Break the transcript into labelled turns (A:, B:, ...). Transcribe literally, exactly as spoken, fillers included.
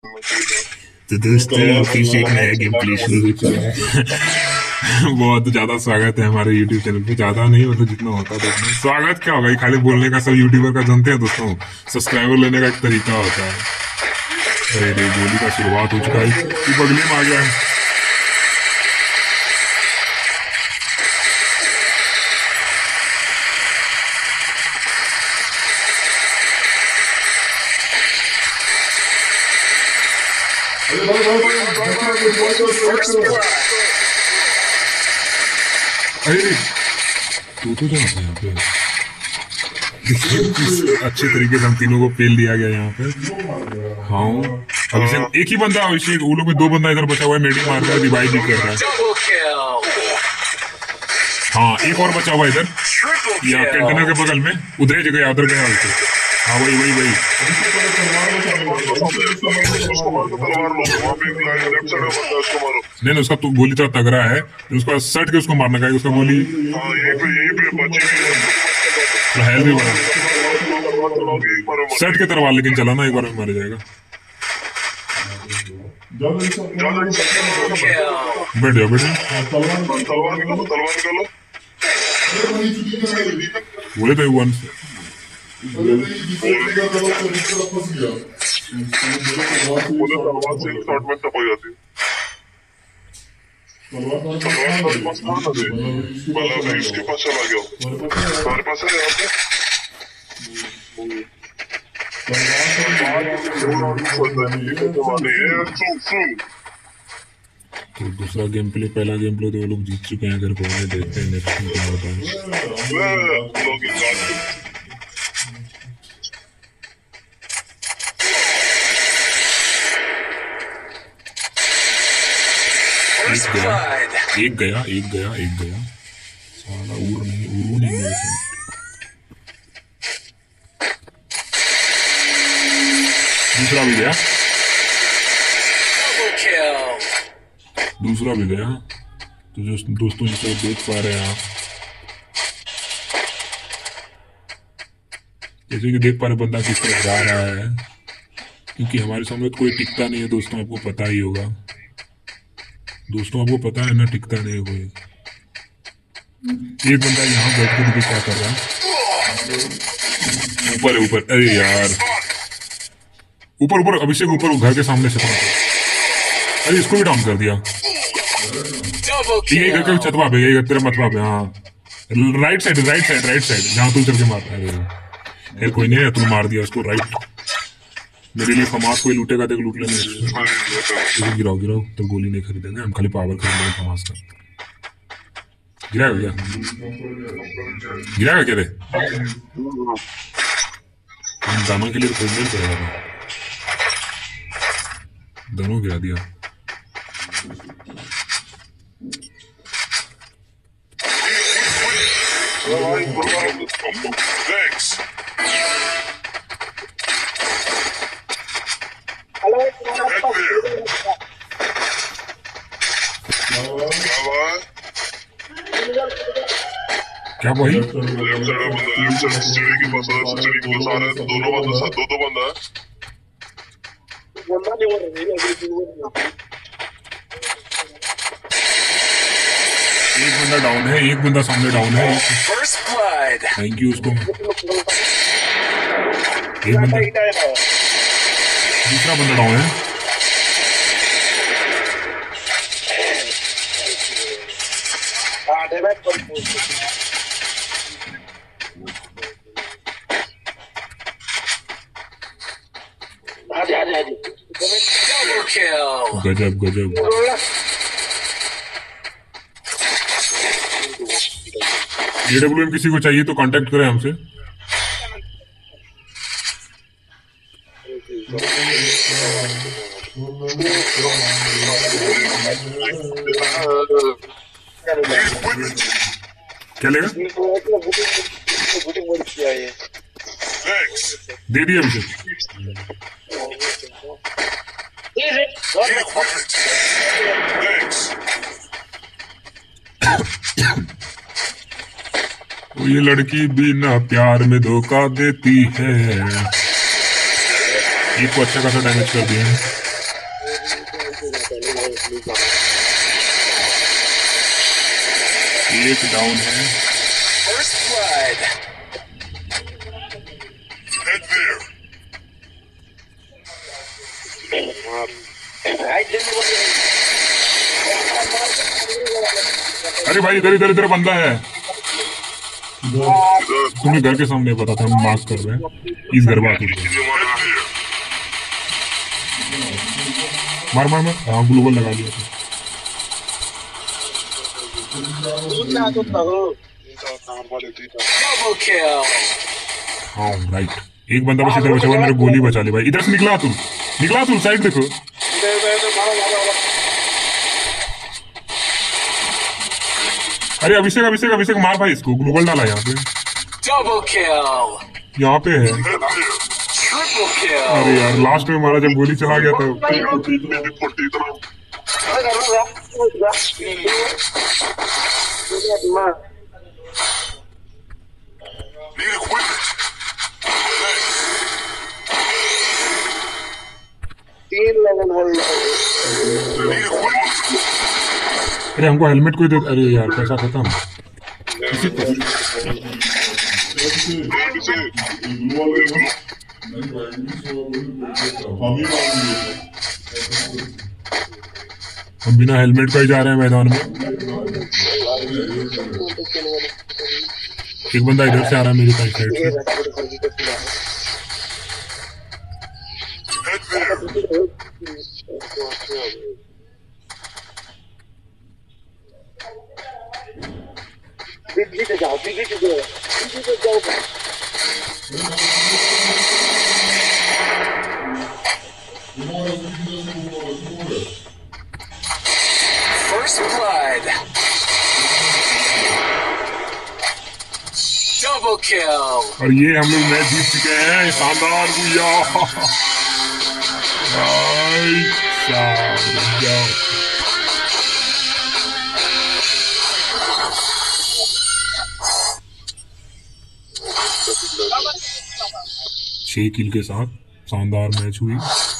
A: तो दोस्तों फिर से एक नया गेम प्ले शुरू हो चुका है। बहुत ज्यादा स्वागत है हमारे यूट्यूब चैनल पे। ज्यादा नहीं मतलब जितना होता है उतना स्वागत क्या होगा, खाली बोलने का सब यूट्यूबर का जानते हैं दोस्तों। सब्सक्राइबर लेने का एक तरीका होता है। अरे रे गोली का शुरुआत हो चुका है, तू बगले में आ गया है। अरे तू तो जाना था यहाँ पे। अच्छे तरीके से हम तीनों को पेल दिया गया यहाँ पे। हाँ अभिषेक एक ही बंदा, अभिषेक वो लोग में दो बंदा इधर बचा हुआ है, मेडिक मार रहा है, रिवाइव भी कर रहा है। हाँ एक और बचा हुआ इधर या कंटेनर के बगल में, उधर ही जगह उधर गया अभिषेक। हाँ वही वही वही नहीं नहीं उसका तो गोली तो तगड़ा है, उसका सट के उसको मारना का उसका गोली हेल्थ भी बढ़ा सट के तरवा, लेकिन चला ना एक बार में मार जाएगा। बैठ जाओ बैठ जाओ, बोले तो वन
B: इसके पास चला गया हमारे पास है।
A: तो दूसरा गेम प्ले, पहला गेम प्ले तो वो लोग जीत चुके हैं। अगर कोई देखते हैं नेक्स्ट में क्या होता है। एक गया एक गया एक गया एक गया साला उड़ नहीं उड़ू नहीं मेरे से। दूसरा भी गया दूसरा भी गया। तो जो दोस्तों जिसे देख पा रहे हैं आप, जैसे कि देख पा रहे बंदा किस तरह जा रहा है, क्योंकि हमारे सामने कोई टिकता नहीं है दोस्तों, आपको पता ही होगा दोस्तों, आपको पता है ना टिकता नहीं है कोई। एक बंदा यहाँ बैठ के देखिए क्या कर रहा है, ऊपर है ऊपर। अरे यार ऊपर ऊपर अभिषेक ऊपर घर के सामने से पड़ा। अरे इसको भी डाउन कर दिया। यही घर के छतवा पे, यही तेरा मतवा पे। हाँ right side right side right side जहाँ तू चल के मारता है। यार कोई नहीं है, तू मार दिया उसको राइट। मेरे लिए फमास कोई लूटेगा देख लूट लेंगे। गिराओ गिराओ तो गोली नहीं खरीदेंगे हम, खाली पावर खरीदेंगे फमास का। गिराएगा क्या गिराएगा क्या रे, हम दानों के लिए तो खरीदना ही पड़ेगा। दोनों गिरा दिया। क्या वही
B: दोनों बंदा दो दो बंदा
A: एक बंदा डाउन है, एक बंदा सामने डाउन है। थैंक यू उसको। एक बंदा दूसरा बंदा डाउन है। गजब गजब। एडब्ल्यूएम किसी को चाहिए तो कांटेक्ट करें हमसे। क्या लेगा? दे दिया मुझे। ये लड़की बिना प्यार में धोखा देती है। एक को अच्छा खासा डैमेज कर दिया है। एक डाउन है। अरे भाई इधर इधर इधर बंदा है। तुम्हें घर के सामने पता था, हम मार्क कर रहे हैं इस घर में आके। मार मार मार। हाँ ग्लोबल लगा दिया था। हाँ राइट, एक बंदा बस इधर बचा हुआ, मेरे गोली बचा ली भाई। इधर से निकला तू, निकला तू, साइड देखो। अरे अभिषेक अभिषेक अभिषेक मार भाई इसको, ग्लोबल डाला यहाँ पे। यहाँ पे है। अरे यार लास्ट में हमारा जब गोली चला गया था। अरे हमको हेलमेट कोई दे। अरे यार पैसा खत्म। हम बिना हेलमेट का ही जा रहे हैं मैदान में। एक बंदा इधर से आ रहा है मेरी साइड से।
C: बिजली पे जाओ, बिजली पे जाओ, बिजली पे जाओ। First blood. Double kill.
A: और ये हम लोग मैच जीत चुके हैं। शानदार भैया। छह किल के साथ शानदार मैच हुई।